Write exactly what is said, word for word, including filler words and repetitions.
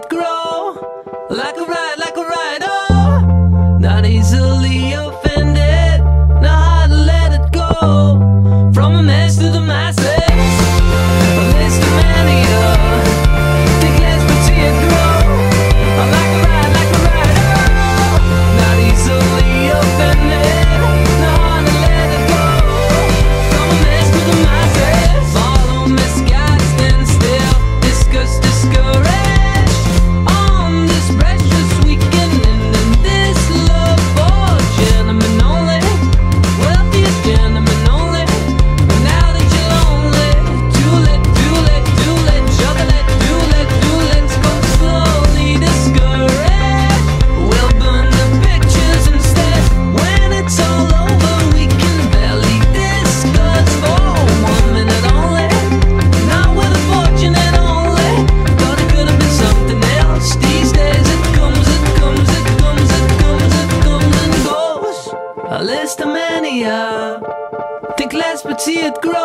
it grow. Like a ride, like a ride, oh. Not easily offended, not hard to let it go. From a mess to the masses, a list of many, oh. Think less but see it grow. Like a ride, like a ride, oh. Not easily offended, not hard to let it go. From a mess to the masses, follow me, sky, stand still, discuss, discourage. On this precious weekend and in this love for gentlemen only, wealthiest gentlemen only. But now that you're lonely, too late, too late, too late, juggle it, too late, too late, go slowly, discourage. We'll burn the pictures instead. When it's all over, we can barely discuss for one minute only. Not with a fortune at only. Thought it could have been something else. These days it comes, it comes, it comes, it comes, it comes and goes. A list of many, uh, think less but see it grow.